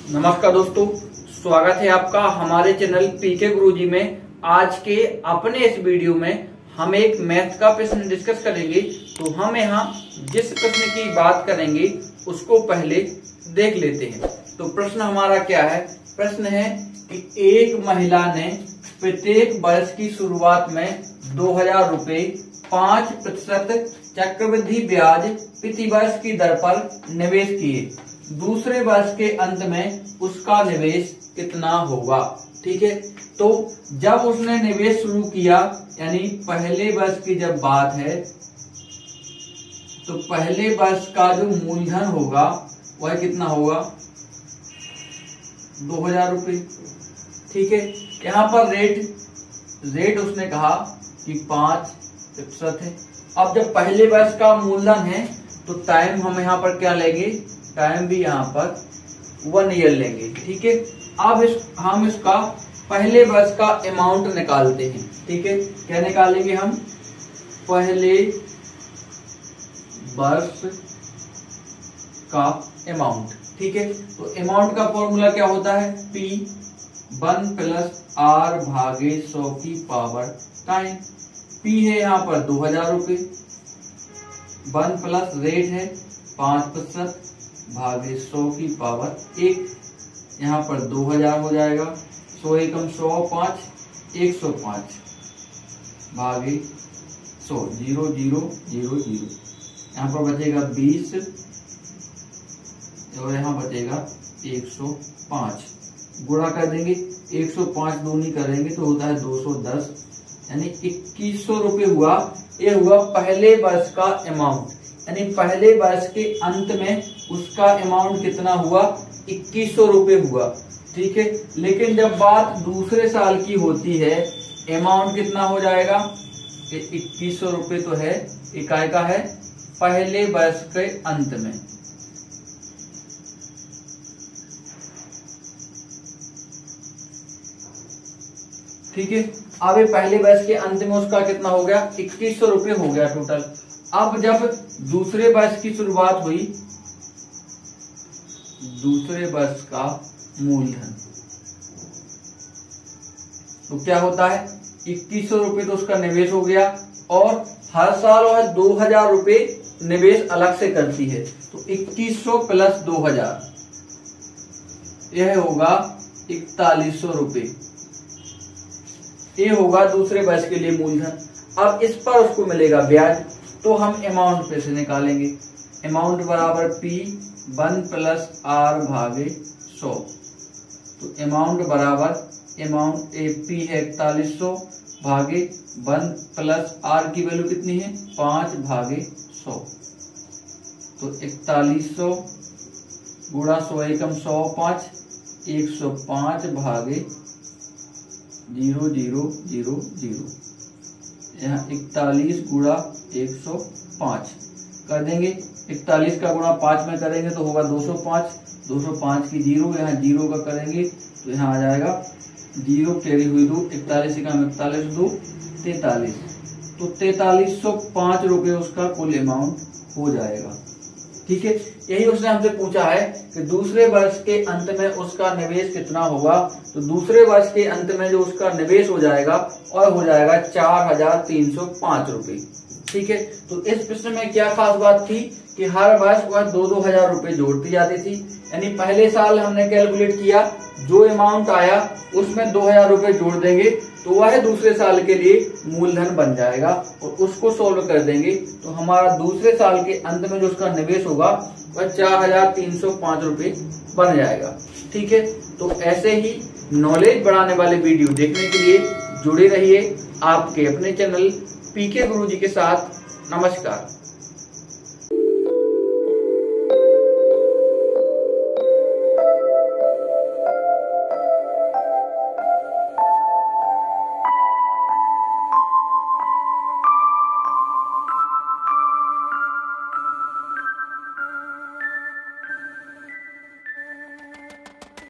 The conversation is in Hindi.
नमस्कार दोस्तों, स्वागत है आपका हमारे चैनल पीके गुरुजी में। आज के अपने इस वीडियो में हम एक मैथ का प्रश्न डिस्कस करेंगे। तो हम यहाँ जिस प्रश्न की बात करेंगे उसको पहले देख लेते हैं। तो प्रश्न हमारा क्या है? प्रश्न है कि एक महिला ने प्रत्येक वर्ष की शुरुआत में 2000 रुपए 5% चक्रवृद्धि ब्याज प्रति वर्ष की दर पर निवेश किए। दूसरे वर्ष के अंत में उसका निवेश कितना होगा? ठीक है, तो जब उसने निवेश शुरू किया, यानी पहले वर्ष की जब बात है, तो पहले वर्ष का जो मूलधन होगा वह कितना होगा? 2000 रुपए। ठीक है, यहाँ पर रेट उसने कहा कि 5% है। अब जब पहले वर्ष का मूलधन है तो टाइम हम यहाँ पर क्या लेंगे? टाइम भी यहाँ पर 1 ईयर लेंगे। ठीक है, अब हम इसका पहले वर्ष का अमाउंट निकालते हैं। ठीक है, क्या निकालेंगे हम? पहले वर्ष का अमाउंट। ठीक है, तो अमाउंट का फॉर्मूला क्या होता है? P1 प्लस R भागे 100 की पावर टाइम। P है यहाँ पर 2000 रुपए, 1 प्लस रेट है 5% भागे 100 की पावर 1। यहाँ पर 2000 हो जाएगा, 100 एकम 100, 5 105 भागे 100, 0 0 0 0। यहाँ पर बचेगा 20 और यहाँ बचेगा 105। गुणा कर देंगे, 105 दूनी करेंगे तो होता है 210, यानी 2100 रुपये हुआ। ये हुआ पहले वर्ष का अमाउंट, यानी पहले वर्ष के अंत में उसका अमाउंट कितना हुआ? 2100 रुपये हुआ। ठीक है, लेकिन जब बात दूसरे साल की होती है, अमाउंट कितना हो जाएगा? 2100 रुपये तो है, इकाई का है पहले वर्ष के अंत में। ठीक है, अब ये पहले वर्ष के अंत में उसका कितना हो गया? 2100 रुपये हो गया टोटल। अब जब दूसरे वर्ष की शुरुआत हुई, दूसरे वर्ष का मूलधन तो क्या होता है? 2100 रुपये तो उसका निवेश हो गया, और हर साल वह 2000 रुपये निवेश अलग से करती है। तो 2100 प्लस 2000 यह होगा 4100 रुपये। ये होगा दूसरे वर्ष के लिए मूलधन। अब इस पर उसको मिलेगा ब्याज, तो हम अमाउंट पे से निकालेंगे। अमाउंट बराबर P1 प्लस R भागे 100। तो अमाउंट बराबर P है 4100 भागे 1 प्लस R की वैल्यू कितनी है? 5 भागे 100। तो 4100 गुणा 100 एकम 100, 5 105 भागे 0 0 0 0। यहाँ 41 गुणा 105 कर देंगे। 41 का गुणा 5 में करेंगे तो होगा 205। 205 की 0, यहाँ 0 का करेंगे तो यहाँ आ जाएगा 0 कैरी हुई 2, 41 का 41 2 43। तो 4305 रुपये उसका कुल अमाउंट हो जाएगा। ठीक है, यही उसने हमसे पूछा है कि दूसरे वर्ष के अंत में उसका निवेश कितना होगा। तो दूसरे वर्ष के अंत में जो उसका निवेश हो जाएगा और हो जाएगा 4305 रुपये। ठीक है, तो इस प्रश्न में क्या खास बात थी कि हर वर्ष वह 2-2000 रुपये जोड़ती जाती थी। यानी पहले साल हमने कैलकुलेट किया, जो अमाउंट आया उसमें 2000 रुपये जोड़ देंगे तो वह दूसरे साल के लिए मूलधन बन जाएगा, और उसको सोल्व कर देंगे तो हमारा दूसरे साल के अंत में जो उसका निवेश होगा वह 4305 रुपये बन जाएगा। ठीक है, तो ऐसे ही नॉलेज बढ़ाने वाले वीडियो देखने के लिए जुड़े रहिए आपके अपने चैनल पीके गुरुजी के साथ। नमस्कार।